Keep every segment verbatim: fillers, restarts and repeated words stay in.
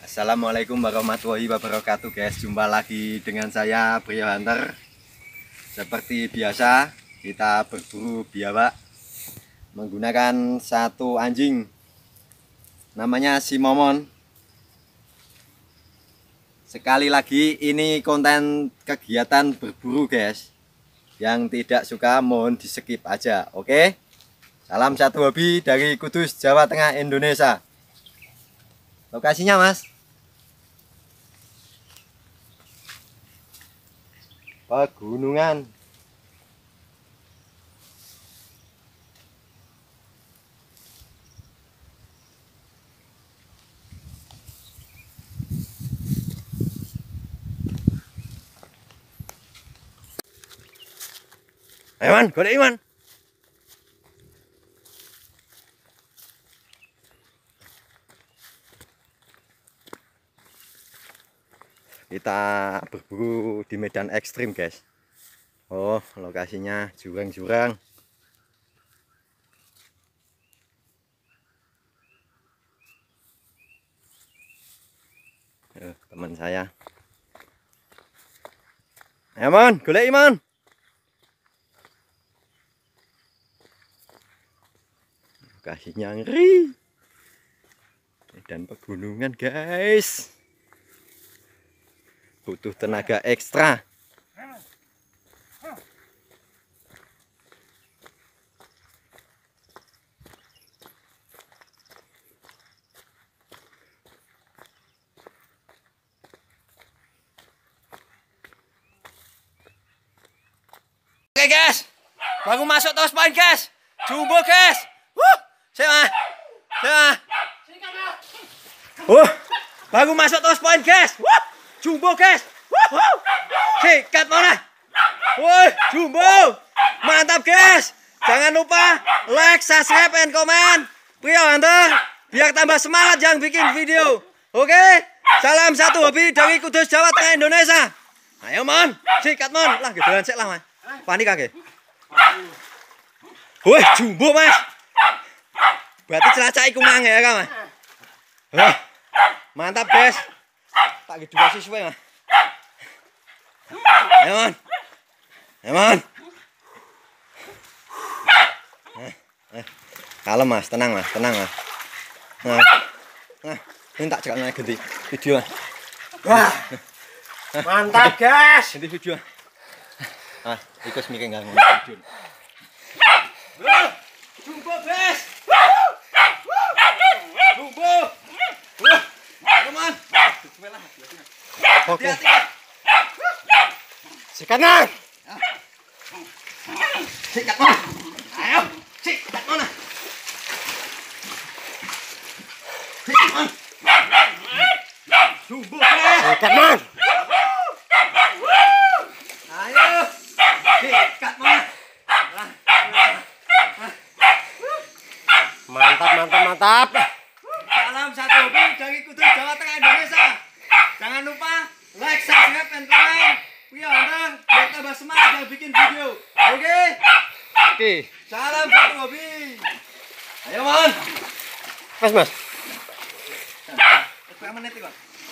Assalamualaikum warahmatullahi wabarakatuh guys. Jumpa lagi dengan saya Brio Hunter. Seperti biasa kita berburu biawak menggunakan satu anjing, namanya si Momon. Sekali lagi ini konten kegiatan berburu guys. Yang tidak suka mohon di skip aja. Oke, salam satu hobi dari Kudus, Jawa Tengah, Indonesia. Lokasinya mas, pegunungan. Ayo man, golek man. Kita berburu di medan ekstrim guys. Oh, lokasinya jurang-jurang. Eh, teman saya. Ayo man, golek man. Lokasinya ngeri. Medan pegunungan guys. Butuh tenaga ekstra. Oke guys, baru masuk terus poin guys. Jumbo guys. Wuh, saya saya. Wuh, baru masuk terus poin guys. Wuh, jumbo guys. Wuh, sikat mana? Wuh, jumbo. Mantap guys. Jangan lupa like, subscribe, and comment. Brio Hunter biar tambah semangat yang bikin video. Oke, salam satu hobi dari Kudus, Jawa Tengah, Indonesia. Ayo mon, sikat mon. Lah gedelan sik lah mas. Panik kage. Wih, jumbo mas. Berarti celacak iku mang ya kan mas. Wah, mantap guys. Tak gitu dua siswe mas. Ayo man. Ayo man. Eh, eh. Kalem mas, tenang mas, tenang mas. Nah, nah, ini tak cekak ganti video mas. Wah, mantap guys. Ganti video. Ah, ikut mikir nggak ngomong video. Jumbo guys. Jumbo. Teman. Oke. Sikat man. Sikat mana? Ayo, sikat mana? Sikat mana? Jumbo guys. Sikat man. Ayo, sikat mana? Mantap, mantap, mantap. Salam satu hobi dari Kudus, Jawa Tengah, Indonesia. Jangan lupa like, subscribe, and comment. Brio Hunter biar tambah semangat yang bikin video. Oke? Oke. Salam satu hobi. Ayo mon. Mas, mas. Berapa menit kok?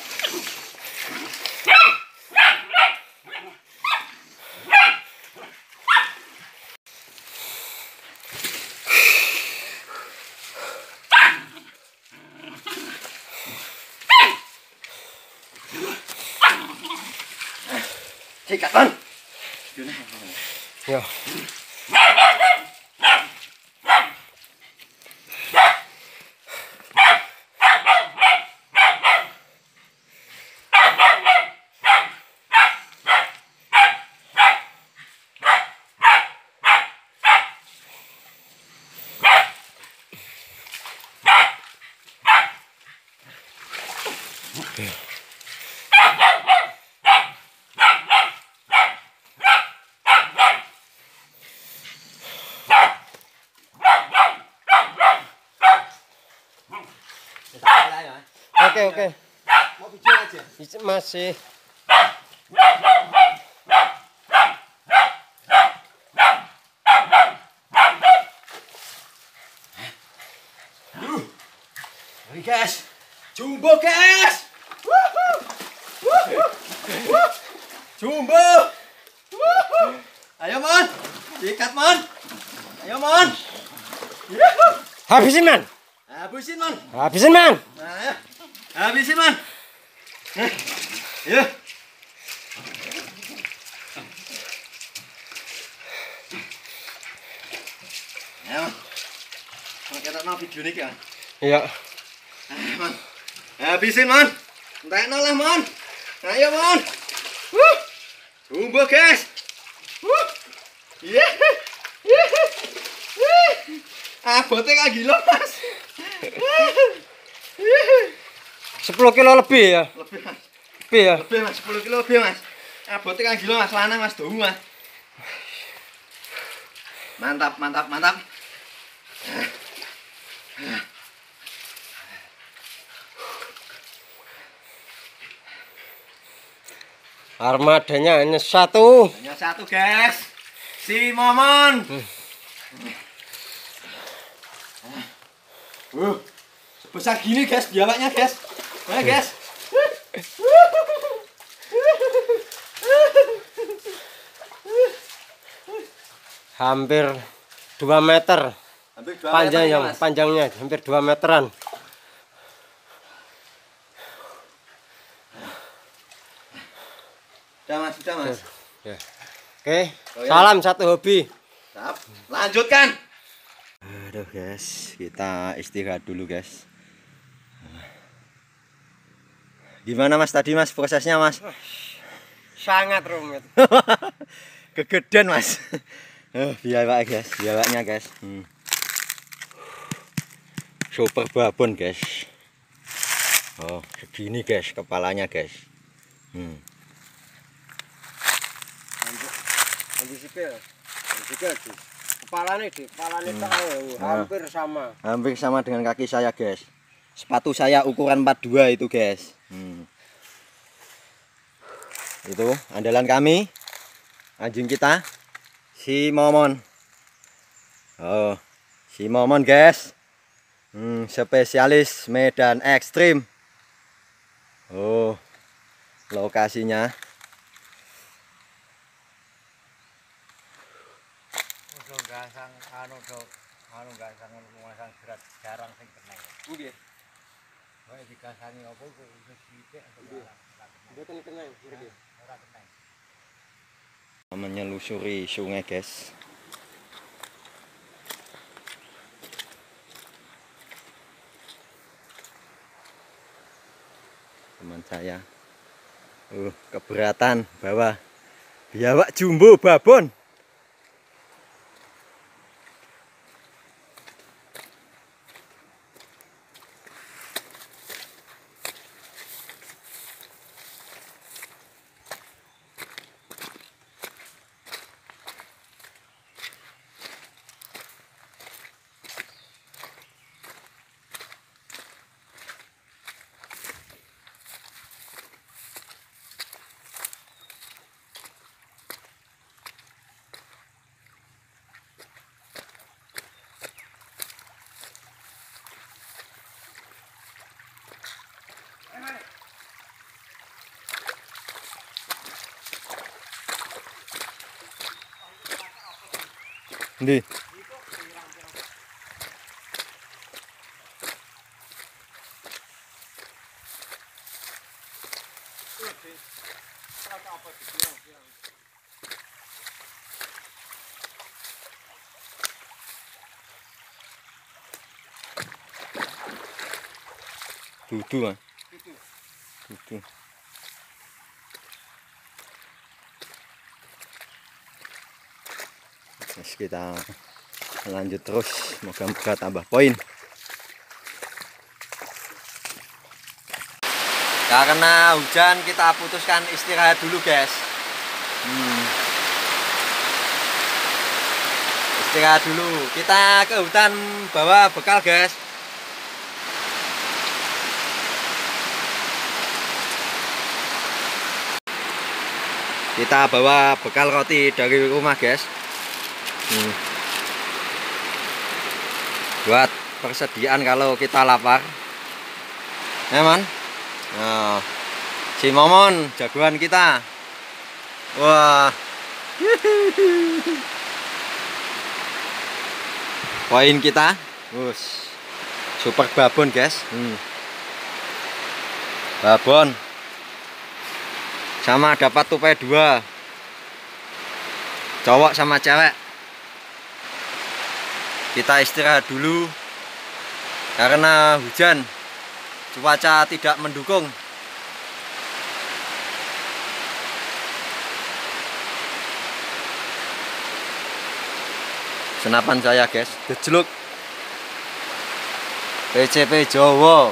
Sikat man. Yo. Oke, oke. Mau video aja. Masih. Oke guys, jumbo guys. Jumbo. Ayo Mon, sikat Mon. Ayo Mon. Habisin man. Habisin Mon. Habisin man. Nah, ayo. Habisin Mon. Nah, ya. Ayo. Mon, kita mau video nih kan? Iya. Ah, Mon. Habisin Mon. Entekno lah Mon. Ayo Mon. Wuh. Jumbo guys. Wuh. Iya. Ah, botnya kayak gila Mas. sepuluh kilo lebih ya. Lebih Mas. Lebih ya. Lebih Mas, sepuluh kilo lebih Mas. Ah, botnya kayak gila Mas, lanang Mas, dongu Mas. Mantap, mantap, mantap. Armadanya hanya satu. Hanya satu guys, si Momon. Hmm. Uh, sebesar gini guys, biawaknya guys. Mana guys? Hampir dua meter. Hampir dua panjangnya, meter, ya, panjangnya hampir dua meteran. Udah Mas, udah Mas. Ya. Oke, salam satu hobi. Siap. Lanjutkan. Aduh guys, kita istirahat dulu guys. Gimana Mas tadi Mas prosesnya Mas? Sangat rumit. Kegedean Mas. Oh, biawak guys, biawaknya guys. Hmm. Super babon guys. Oh, segini guys kepalanya guys. Hmm. Ambil sikil, ambil sikil sih. Kepalanya di, kepalanya hmm. tahu, hampir sama. Hampir sama dengan kaki saya guys. Sepatu saya ukuran empat puluh dua itu guys. Hmm. Itu andalan kami, anjing kita, si Momon. Oh, si Momon guys. Hmm, spesialis medan ekstrim. Oh, lokasinya. Gasang anu do anu gasang masang berat jarang sing kena. Nggih. Wae digasangi apa kok wis sithik ora. Mboten kena nggih. Ora kena. Menelusuri sungai guys. Teman saya. Uh, keberatan bawa biawak jumbo babon. Ndi. Dudu Mas. Dudu. Terus kita lanjut terus, moga-moga tambah poin. Karena hujan kita putuskan istirahat dulu guys. Hmm. Istirahat dulu. Kita ke hutan bawa bekal guys. Kita bawa bekal roti dari rumah guys. Hmm. Buat persediaan kalau kita lapar, ya man. Nah, Si Momon jagoan kita. Wah. Poin kita. Wus. Super babon, guys. Hmm. Babon. Sama dapat tupai dua. Cowok sama cewek. Kita istirahat dulu karena hujan, cuaca tidak mendukung. Senapan saya, guys, gejluk P C P Jawa.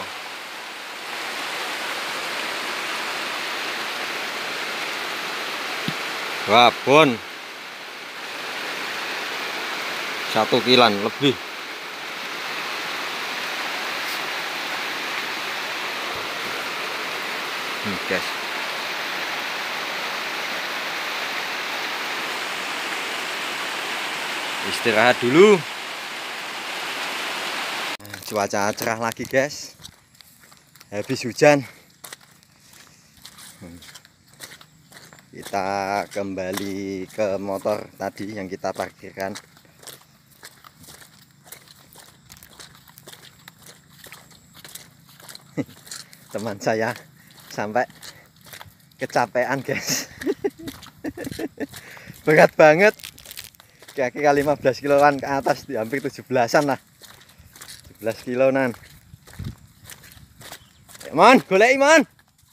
Babon satu kilan lebih. Hmm, guys. Istirahat dulu. Cuaca cerah lagi, guys. Habis hujan. Kita kembali ke motor tadi yang kita parkirkan. Teman saya sampai kecapean, guys. Berat banget, kira-kira lima belas kiloan ke atas, hampir tujuh belasan lah, tujuh belas kiloan. Mon, golek Mon.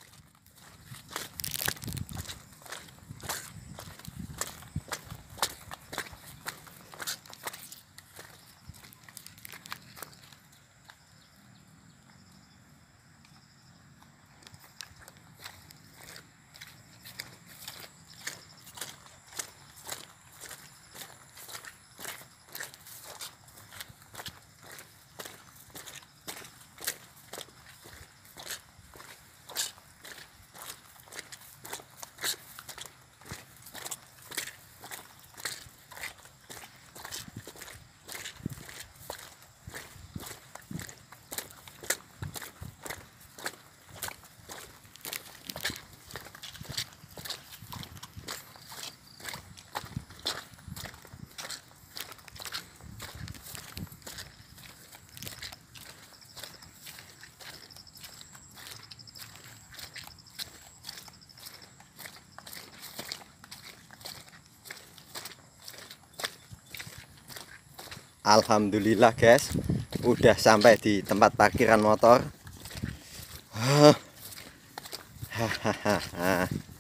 Alhamdulillah, guys, udah sampai di tempat parkiran motor. Hahaha.